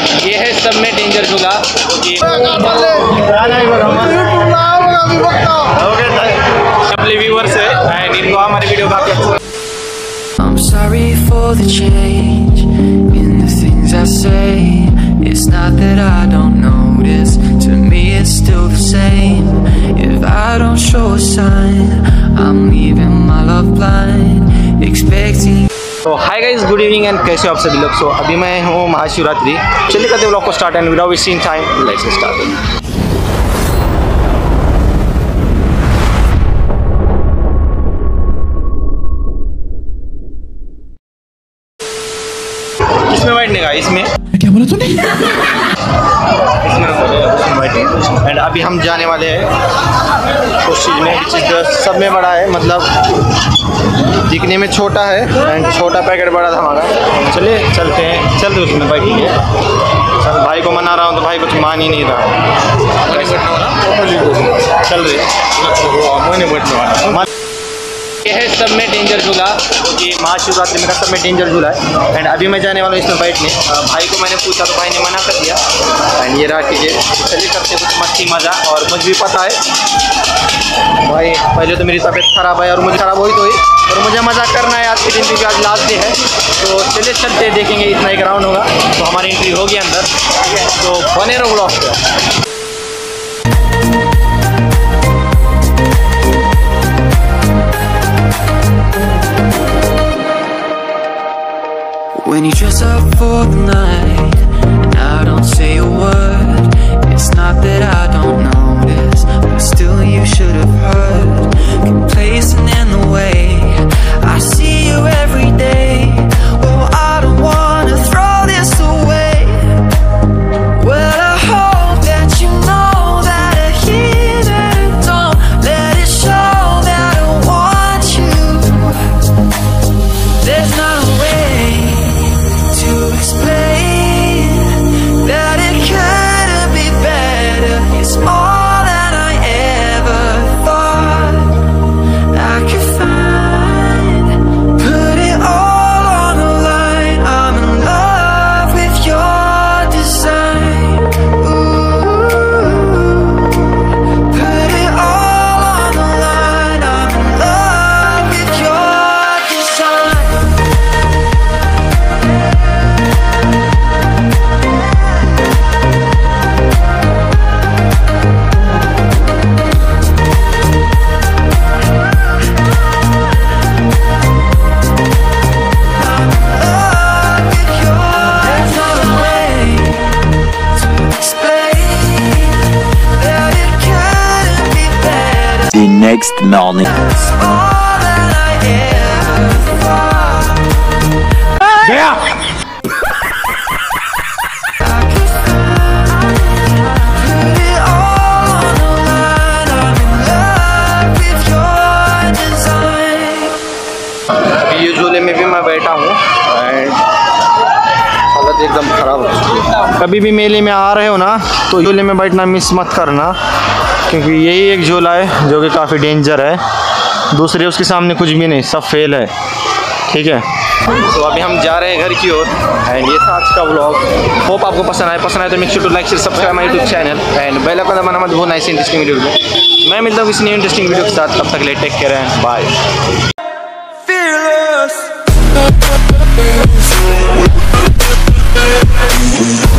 ये है सब में डेंजर झूला जो कि व्यूवर्स है एंड इनको हमारी वीडियो काफी अच्छा। I'm sorry for the change in the things I say. It's not that I don't notice, to me it's still the same. If I don't show a sign, I'm leaving my love blind, expecting. तो hi guys, good evening and कैसे हो आप सभी लोग। सो अभी मैं हूँ महाशिवरात्रि। चलिए करते व्लॉग को start and without wasting time let's start. इसमें बैठने का इसमें क्या बोला तूने? इसमें बैठे एंड अभी हम जाने वाले हैं उस चीज़ में सब में बड़ा है, मतलब दिखने में छोटा है एंड छोटा पैकेट बड़ा था हमारा। चलिए चलते हैं, चलते उसमें बैठेंगे। सर भाई को मना रहा हूँ तो भाई कुछ मान ही नहीं रहा। चल रहे ये है सब में डेंजर झूला जो कि महाशिवरात्रि में सब में डेंजर झूला है एंड अभी मैं जाने वाला हूँ इसमें बैठने। भाई को मैंने पूछा तो भाई ने मना कर दिया एंड ये रहा टिकट। चलिए करते कुछ मस्ती मज़ा। और मुझे भी पता है भाई पहले तो मेरी तबीयत ख़राब है और मुझे ख़राब हुई तो हुई और मुझे मज़ा करना है आज के दिन क्योंकि आज लास्ट डे है। तो चलिए चलते देखेंगे, इतना एक राउंड होगा तो हमारी एंट्री होगी अंदर। ठीक है, तो बने रहो व्लॉग पे। When you dress up for the night and I don't say a word, it's not that I don't notice, but still you should have heard. Complacent in the way I see you every day. Oh, I don't wanna throw this away. Well, I hope that you know that I hear that I don't let it show that I want you. There's no way to explain that it couldn't be better. It's more than I ever thought I could find. Put it all on the line. I'm in love with your design. Ooh, put it all on the line. I'm in love with your design. The next morning. गया अभी ये झूले में भी मैं बैठा हूँ and हालत एकदम ख़राब है। कभी भी मेले में आ रहे हो ना तो झूले में बैठना मिस मत करना क्योंकि यही एक झूला है जो कि काफ़ी डेंजर है। दूसरे उसके सामने कुछ भी नहीं, सब फेल है। ठीक है, तो अभी हम जा रहे हैं घर की ओर एंड ये था आज का व्लॉग। होप आपको पसंद आए तो make sure to like share subscribe my YouTube channel and bell icon दबाना मत भूलना ऐसी इंटरेस्टिंग वीडियो में। मैं मिलता हूँ किसी न्यू इंटरेस्टिंग वीडियो के साथ, तब तक ले टेक केयर एंड बाय।